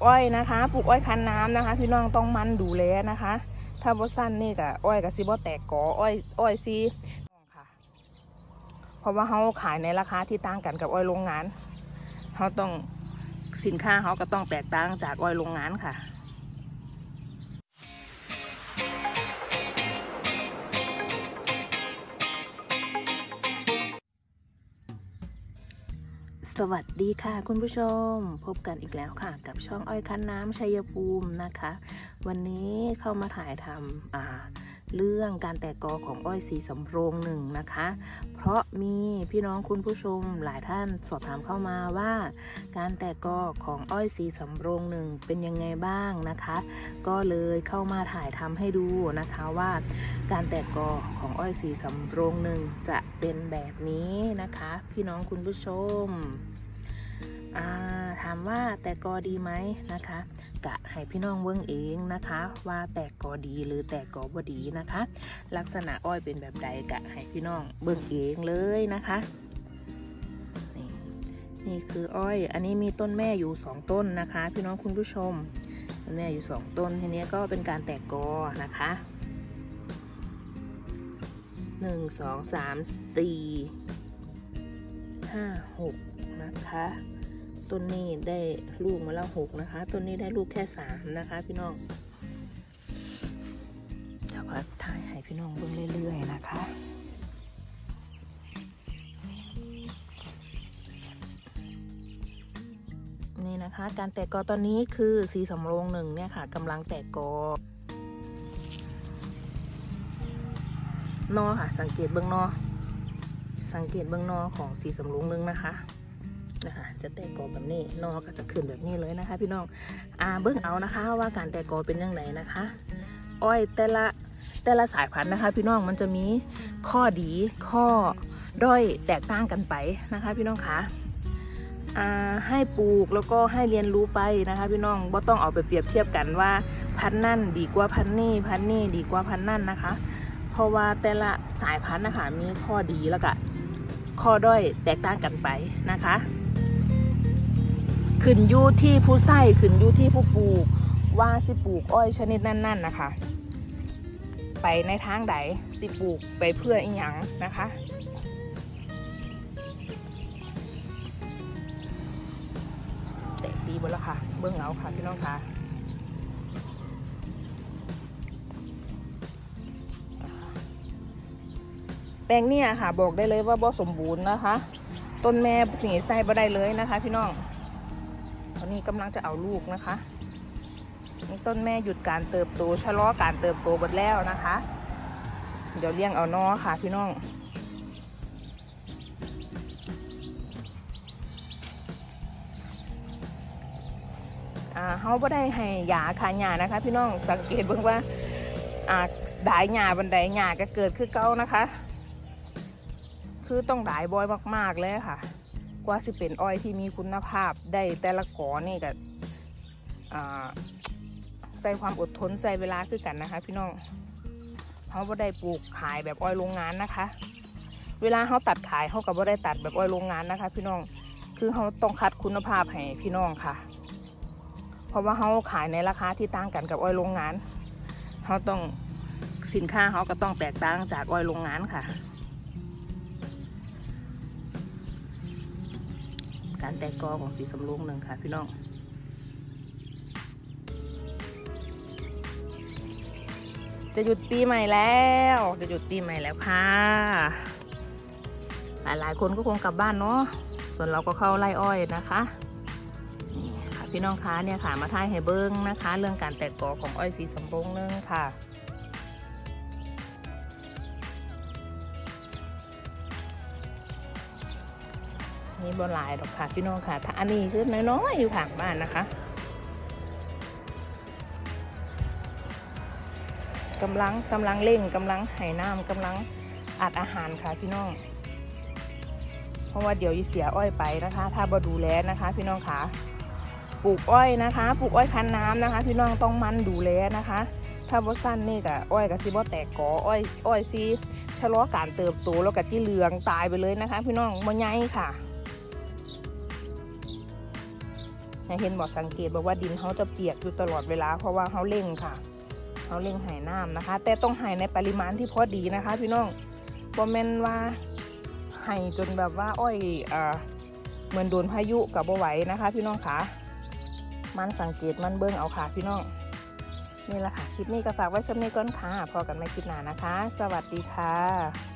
อ้อยนะคะปลูกอ้อยคั้นน้ำนะคะพี่น้องต้องมันดูแลนะคะถ้าบ่สั้นนี่ก็อ้อยกับซีบ่แตกกออ้อยซีค่ะเพราะว่าเขาขายในราคาที่ต่างกันกับอ้อยโรงงานเขาต้องสินค้าเขาก็ต้องแตกต่างจากอ้อยโรงงานค่ะสวัสดีค่ะคุณผู้ชมพบกันอีกแล้วค่ะกับช่องอ้อยคั้นน้ำชัยภูมินะคะวันนี้เข้ามาถ่ายทำเรื่องการแตกกอของอ้อยสีสำโรงหนึ่งนะคะเพราะมีพี่น้องคุณผู้ชมหลายท่านสอบถามเข้ามาว่าการแตกกอของอ้อยสีสำโรงหนึ่งเป็นยังไงบ้างนะคะก็เลยเข้ามาถ่ายทำให้ดูนะคะว่าการแตกกอของอ้อยสีสำโรงหนึ่งจะเป็นแบบนี้นะคะพี่น้องคุณผู้ชมถามว่าแตกกอดีไหมนะคะกะให้พี่น้องเบิ่งเองนะคะว่าแตกกอดีหรือแตกกอบ่ดีนะคะลักษณะอ้อยเป็นแบบใดกะให้พี่น้องเบิ่งเองเลยนะคะนี่คืออ้อยอันนี้มีต้นแม่อยู่2ต้นนะคะพี่น้องคุณผู้ชมต้นแม่อยู่2ต้นทีนี้ก็เป็นการแตกกอนะคะ1 2 3 4 5 6นะคะต้นนี้ได้ลูกมาแล้ว6นะคะต้นนี้ได้ลูกแค่3นะคะพี่น้องเดี๋ยวก็ถ่ายให้พี่น้องเบิ่งเรื่อยๆนะคะนี่นะคะการแตกกอตอนนี้คือสีสำโรงหนึ่งเนี่ยค่ะกำลังแตกกอนอค่ะสังเกตเบื้องนอของสีสำโรงหนึ่งนะคะจะแตกกอแบบนี้นอก็จะขึ้นแบบนี้เลยนะคะพี่น้องเบื้องเอานะคะว่าการแตกกอเป็นยังไงนะคะอ้อยแต่ละสายพันธุ์นะคะพี่น้องมันจะมีข้อดีข้อด้อยแตกต่างกันไปนะคะพี่น้องคะให้ปลูกแล้วก็ให้เรียนรู้ไปนะคะพี่น้องบ่ต้องเอาไปเปรียบเทียบกันว่าพันธุ์นั่นดีกว่าพันธุ์นี่พันธุ์นี่ดีกว่าพันธุ์นั่นนะคะเพราะว่าแต่ละสายพันธุ์นะคะมีข้อดีแล้วก็ข้อด้อยแตกต่างกันไปนะคะขึ้นอยู่ที่ผู้ใส่ขึ้นอยู่ที่ผู้ปลูกว่าสิปลูกอ้อยชนิดนั่นๆนะคะไปในทางใดสิปลูกไปเพื่ออีหยังนะคะแตกดีหมดแล้วค่ะเบื้องเอาค่ะพี่น้องค่ะแปลงเนี่ยค่ะบอกได้เลยว่าบ่สมบูรณ์นะคะต้นแม่หนีไส้บ่ได้เลยนะคะพี่น้องตอนนี้กำลังจะเอาลูกนะคะต้นแม่หยุดการเติบโตชะลอการเติบโตหมดแล้วนะคะเดี๋ยวเลี้ยงเอานอค่ะพี่น้องเขาไม่ได้ให้ยาขาหญ้านะคะพี่น้องสังเกตเบิ่งว่าได้หญ้าบันไดหญ้าก็เกิดขึ้นเก่านะคะคือต้องได้บ่อยมากๆเลยค่ะกว่าสิเป็นอ้อยที่มีคุณภาพได้แต่ละกอนี่ก็ใส่ความอดทนใส่เวลาคือกันนะคะพี่น้องเขาไม่ได้ปลูกขายแบบอ้อยโรงงานนะคะเวลาเขาตัดขายเขาก็ไม่ได้ตัดแบบอ้อยโรงงานนะคะพี่น้องคือเขาต้องคัดคุณภาพให้พี่น้องค่ะเพราะว่าเขาขายในราคาที่ต่างกันกับอ้อยโรงงานเขาต้องสินค้าเขาก็ต้องแตกต่างจากอ้อยโรงงานค่ะการแตกกอของสีสำโรงหนึ่งค่ะพี่น้องจะหยุดปีใหม่แล้วค่ะหลายคนก็คงกลับบ้านเนาะส่วนเราก็เข้าไร่อ้อยนะคะนี่ค่ะพี่น้องคะเนี่ยค่ะมาถ่ายให้เบิ้งนะคะเรื่องการแตกกอของอ้อยสีสำโรงหนึ่งค่ะนี่บ่หลายดอกค่ะพี่น้องค่ะถ้าอันนี้คือน้อยๆอยู่ข้างบ้านนะคะกำลังเร่งกำลังให้น้ำกำลังอัดอาหารค่ะพี่น้องเพราะว่าเดี๋ยวเสียอ้อยไปนะคะถ้าบ่ดูแลนะคะพี่น้องค่ะปลูกอ้อยนะคะปลูกอ้อยคั้นน้ำนะคะพี่น้องต้องมันดูแลนะคะถ้าบ่สั้นนี่ก็อ้อยกับซีบ่แตกกออ้อยซีชะลอการเติบโตแล้วก็ที่เหลืองตายไปเลยนะคะพี่น้องบ่ใหญ่ค่ะให้เห็นบอกสังเกตบอกว่าดินเขาจะเปียกอยู่ตลอดเวลาเพราะว่าเขาเร่งค่ะเขาเร่งให้น้ำนะคะแต่ต้องให้ในปริมาณที่พอดีนะคะพี่น้องบ่แม่นว่าให้จนแบบว่าอ้อยเหมือนโดนพายุกับบ่ไหวนะคะพี่น้องค่ะมันสังเกตมันเบิ่งเอาค่ะพี่น้องนี่แหละค่ะคลิปนี้ก็ฝากไว้สำหรับนี้ก่อนค่ะพอกันใหม่คลิปหน้านะคะสวัสดีค่ะ